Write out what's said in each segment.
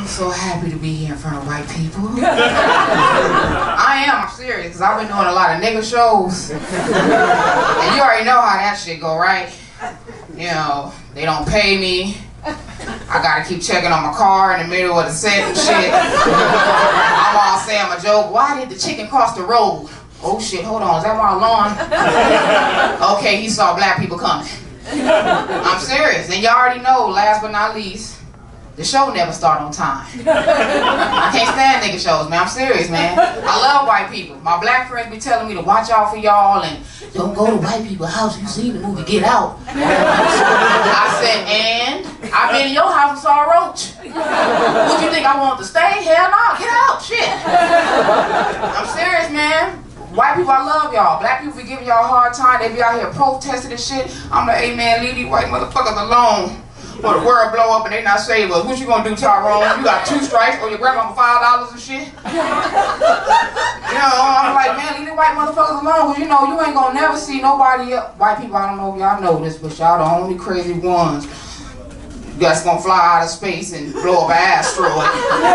I'm so happy to be here in front of white people. I'm serious, because I've been doing a lot of nigga shows. And you already know how that shit go, right? You know, they don't pay me. I gotta keep checking on my car in the middle of the set and shit. I'm all saying my joke, why did the chicken cross the road? Oh shit, hold on, is that my alarm? Okay, he saw black people coming. I'm serious, and you already know, last but not least, the show never start on time. I can't stand nigga shows, man. I'm serious, man. I love white people. My black friends be telling me to watch out for y'all and don't go to white people's house. You seen the movie Get Out. I said, and? I've been in your house and saw a roach. Would you think I want to stay? Hell no, get out, shit. I'm serious, man. White people, I love y'all. Black people be giving y'all a hard time. They be out here protesting and shit. I'm like, hey man, leave these white motherfuckers alone. Or the world blow up and they not save us. What you gonna do, Tyrone? You got 2 strikes or your grandma $5 and shit? You know, I'm like, man, leave the white motherfuckers alone, because you know, you ain't gonna never see nobody else. White people, I don't know if y'all know this, but y'all the only crazy ones that's gonna fly out of space and blow up an asteroid.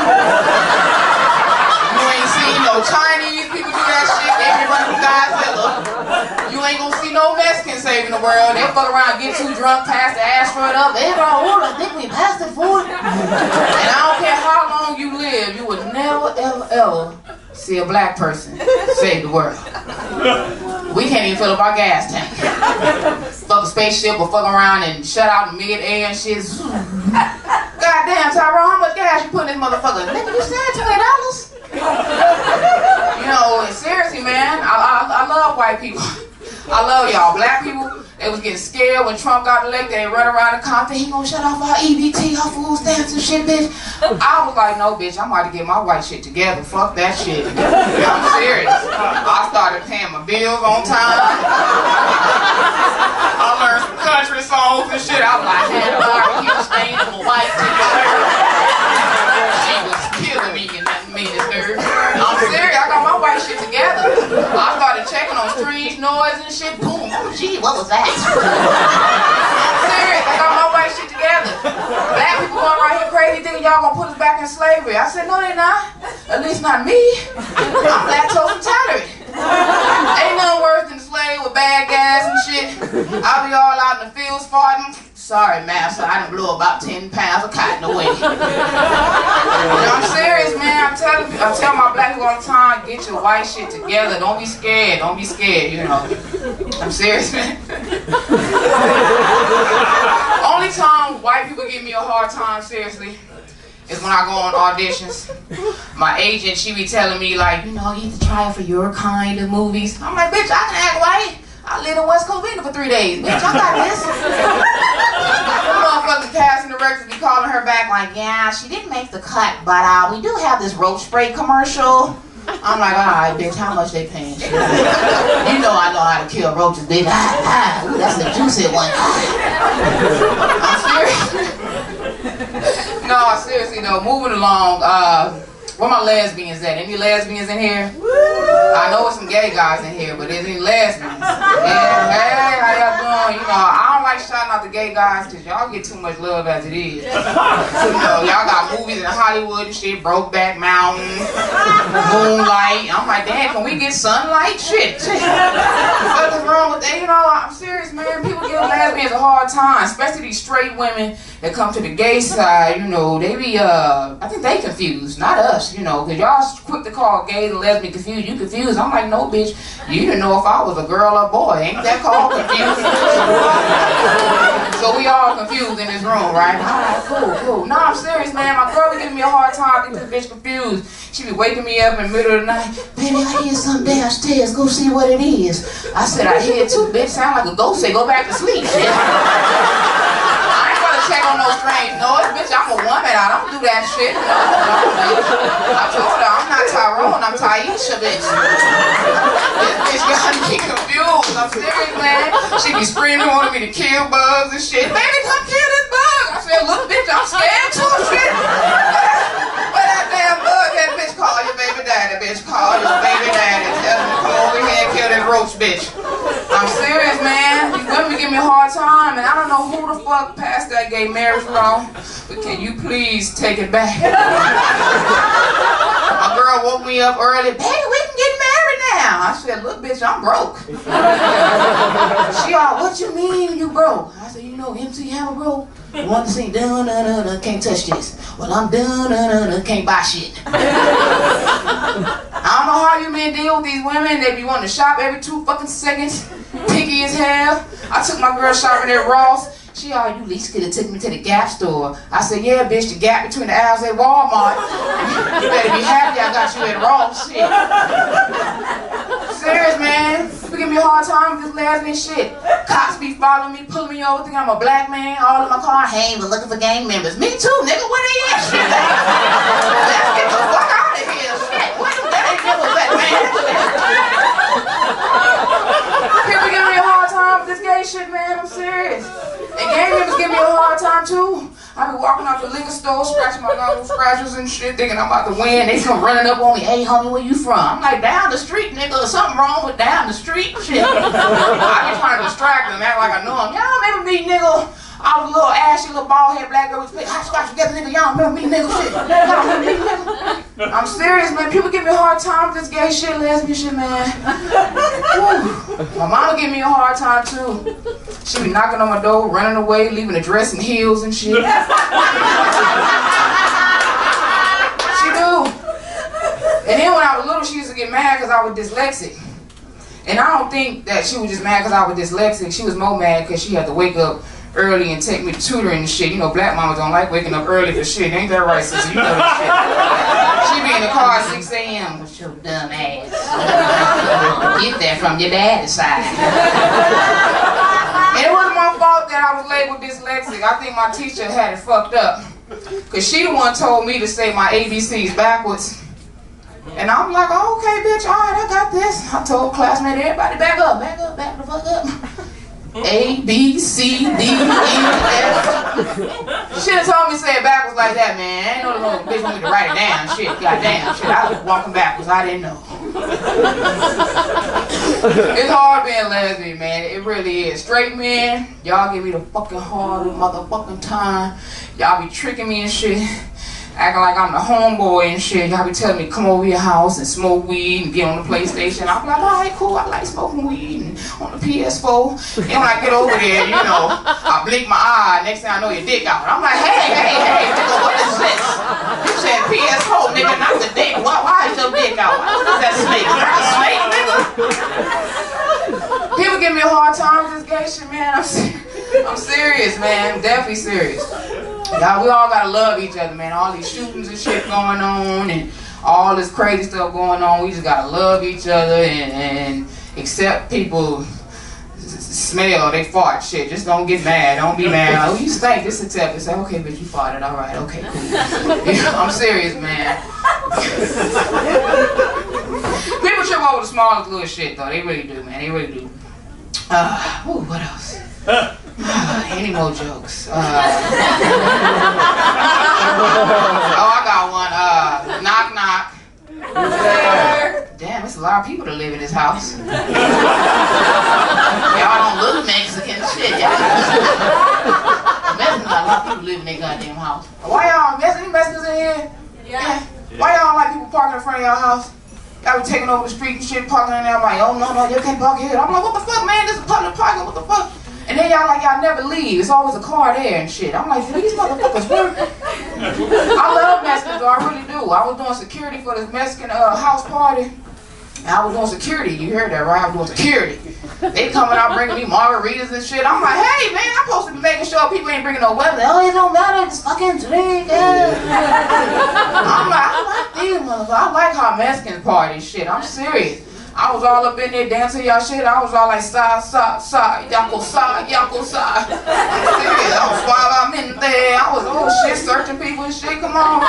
You ain't seen no Chinese people do that shit. They be running from Godzilla. You ain't gonna see no Mexicans saving the world. They fuck around, get too drunk, pass the asteroid up. They go, oh, I think we passed it for it. And I don't care how long you live, you would never, ever, ever see a black person save the world. We can't even fill up our gas tank. Fuck a spaceship or fuck around and shut out in mid-air and shit. Goddamn, Tyrone, how much gas you put in this motherfucker? Nigga, you said $20. You know, and seriously, man, I love white people. I love y'all. Black people, they was getting scared when Trump got elected. They run around the Compton, he gonna shut off our EBT, our food stamps and shit, bitch. I was like, no, bitch, I'm about to get my white shit together. Fuck that shit. I'm serious. I started paying my bills on time. I learned some country songs and shit. I was like, Hannah Barbecue stained on my white t-shirt. She was killing me in that meanest nerve. I'm serious, I got my white shit together. I started checking on streams, noise and shit. Boom, oh gee, what was that? I'm serious, I got my white shit together. Black people going around here crazy thinking y'all gonna put us back in slavery. I said, no, they not. At least not me. I'm lactose intolerant. Ain't nothing worse than a slave with bad gas and shit. I'll be all out in the fields farting. Sorry, master, I done blew about 10 pounds of cotton away. You know, I'm serious, man. I tell my black people all the time, get your white shit together. Don't be scared. Don't be scared, you know. I'm serious, man. Only time white people give me a hard time, seriously, is when I go on auditions. My agent, she be telling me, like, you know, you need to try for your kind of movies. I'm like, bitch, I can act white. I live in West Covina for 3 days. Bitch, I got this. The motherfucking cast and directors be calling her back like, yeah, she didn't make the cut, but we do have this roach spray commercial. I'm like, all right, bitch, how much they paying? You know I know how to kill roaches, bitch. Ooh, that's the juicy one. I'm serious. No, seriously though, moving along, where my lesbians at? Any lesbians in here? I know there's some gay guys in here, but there's any lesbians? Yeah, hey, how y'all doing? You know, I don't like shouting out the gay guys because y'all get too much love as it is. You know, y'all got movies in Hollywood and shit, Brokeback Mountain, Moonlight. I'm like, damn, can we get sunlight? Shit. What is wrong with that? You know, I'm serious, man. People give lesbians a hard time, especially these straight women that come to the gay side. You know, they be, I think they confused, not us. You know, because y'all quick to call gay and lesbian confused. You confused. I'm like, no, bitch. You didn't know if I was a girl or boy. Ain't that called confused? So we all confused in this room, right? All right, cool. No, I'm serious, man. My girl be giving me a hard time. I think this bitch confused. She be waking me up in the middle of the night. Baby, I hear something downstairs. Go see what it is. I said, I hear it too, bitch. Sound like a ghost. Say, go back to sleep. Check on no strange noise, bitch. I'm a woman. I don't do that shit. No, I told her I'm not Tyrone. I'm Taisha, bitch. This bitch got me confused. I'm serious, man. She be screaming, wanting me to kill bugs and shit. Baby, come kill this bug. I said, look, bitch, I'm scared too, shit. Where that damn bug? That bitch call your baby daddy, bitch. Call your baby daddy. Tell him to come over here and kill that roach, bitch. I'm serious, man. These women give me me a hard time, and I don't know who the fuck passed that gay marriage law, but can you please take it back? My girl woke me up early, baby, we can get married now. I said, look, bitch, I'm broke. She all, what you mean you broke? I said, you know MC Hammer broke? Want to sing dun-dun-dun-dun, can't touch this. Well, I'm dun-dun-dun-dun, can't buy shit. I don't know how you men deal with these women. They be wanting to shop every 2 fucking seconds. Picky as hell. I took my girl shopping at Ross. She all, you at least could have took me to the Gap store. I said, yeah, bitch, the gap between the aisles at Walmart. You better be happy I got you at Ross. Shit. Serious, man. People give me a hard time with this lesbian shit. Cops be following me, pulling me over, thinking I'm a black man, all in my car. Hey, we're looking for gang members. Me too, nigga. Where they at? Shit. Let's get the fuck out of here. Shit. Where them gang members at, man? People give me a hard time with this gay shit, man. I'm serious. And gang members give me a hard time too. I be walking out the liquor store, scratching my little scratches and shit, thinking I'm about to win. They come running up on me, hey homie, where you from? I'm like, down the street, nigga. There's something wrong with down the street shit. I be trying to distract them, act like I know them. Y'all remember me, nigga? I was a little ashy, little bald head black girl with spit hot scratch together, nigga. Y'all remember me, nigga? Shit. Y'all remember me, nigga? I'm serious, man. People give me a hard time with this gay shit, lesbian shit, man. Woo. My mama give me a hard time too. She be knocking on my door, running away, leaving a dress and heels and shit. She do. And then when I was little, she used to get mad because I was dyslexic. And I don't think that she was just mad because I was dyslexic. She was more mad because she had to wake up early and take me to tutoring and shit. You know, black mamas don't like waking up early for shit. Ain't that right, sister? You know that shit. She be in the car at 6 a.m. with your dumb ass. Get that from your daddy's side. And it wasn't my fault that I was labeled dyslexic. I think my teacher had it fucked up. Because she the one told me to say my ABCs backwards. And I'm like, oh, okay, bitch, all right, I got this. I told classmates, everybody back up, back the fuck up. A, B, C, D, E, F. She should have told me to say it backwards like that, man. I ain't know the little bitch want me to write it down. Shit, goddamn, shit. I was walking backwards. I didn't know. It's hard being lesbian, man. It really is. Straight men, y'all give me the fucking hardest motherfucking time. Y'all be tricking me and shit. Acting like I'm the homeboy and shit. Y'all be telling me to come over your house and smoke weed and get on the PlayStation. I'm like, alright, cool, I like smoking weed and on the PS4. And when I get over there, you know, I blink my eye, next thing I know your dick out. I'm like, hey, nigga, what is this? You said PS4, nigga, not the dick. Why is your dick out? What is that snake? Is that a snake, nigga? People give me a hard time with this gay shit, man. I'm serious, man. I'm definitely serious. Y'all, we all gotta love each other, man. All these shootings and shit going on and all this crazy stuff going on. We just gotta love each other and accept people smell, they fart, shit. Just don't get mad. Don't be mad. Oh, you stink. Just accept it. Say, okay, bitch, you farted. All right, okay, cool. Yeah, I'm serious, man. People trip over the smallest little shit, though. They really do, man. They really do. What else? Any more jokes? Oh, I got one. Knock, knock. Damn, it's a lot of people that live in this house. Y'all don't look Mexican shit. Y'all Mexicans, a lot of people live in their goddamn house. Why y'all Mexicans in here? Yeah. Why y'all like people parking in front of y'all house? Y'all be taking over the street and shit, parking in there. I'm like, oh no, you can't park here. I'm like, what the fuck, man? This is public parking. What the fuck? And then y'all like, y'all never leave. It's always a car there and shit. I'm like, these motherfuckers work. I love Mexicans, though. I really do. I was doing security for this Mexican house party. And I was doing security. You heard that, right? I was doing security. They coming out bringing me margaritas and shit. I'm like, hey, man, I'm supposed to be making sure people ain't bringing no weapons. Oh, it don't matter. It's fucking drink. I'm like, I like these motherfuckers. I like how Mexicans party shit. I'm serious. I was all up in there dancing y'all shit. I was all like, sa, yako, sa. I'm serious. I was suavemente. I was, oh shit, searching people and shit. Come on.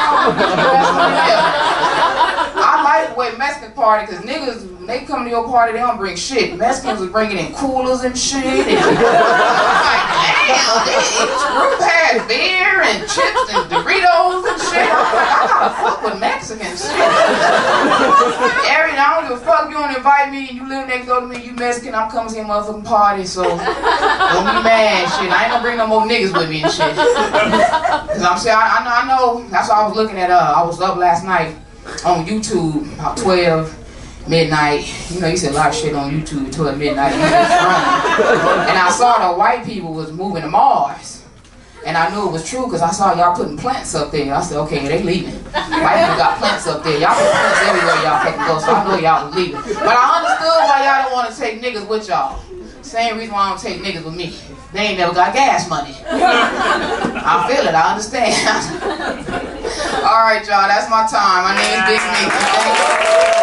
I like the way Mexicans party, because niggas, when they come to your party, they don't bring shit. Mexicans was bringing in coolers and shit. And I'm like, damn, this group had beer and chips and Doritos and shit. I'm like, I gotta fuck with Mexicans shit. Every I don't give a fuck if you don't invite me and you live next door to me, you Mexican, I'm coming to your motherfucking party, so don't be mad and shit. I ain't gonna bring no more niggas with me and shit. Cause I'm saying, I know, that's why I was looking at, I was up last night on YouTube, about 12 midnight. You know, you see a lot of shit on YouTube, 12 midnight, and I saw the white people was moving to Mars. And I knew it was true because I saw y'all putting plants up there. I said, okay, they leaving. White people got plants up there. Y'all put plants everywhere y'all fucking go, so I know y'all was leaving. But I understood why y'all don't want to take niggas with y'all. Same reason why I don't take niggas with me. They ain't never got gas money. I feel it, I understand. All right, y'all, that's my time. My name is Big Meek.